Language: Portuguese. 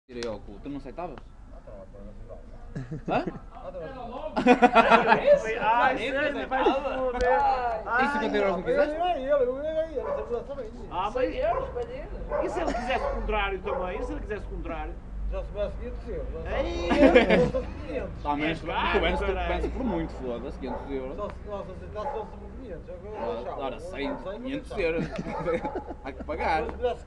Tirei ao cu, tu não aceitavas? Hã? Ah, isso aí vai se foder. E 50 euros não quiseste? Ah, mas e se ele quisesse o contrário também? E se ele quisesse o contrário? Já soubesse 500 euros. Tá, mas claro, começa caralho. por muito, foda-se, 500 euros. Só se nós aceitasse, só somos 500. Ora, 100, 500 euros. Há que pagar.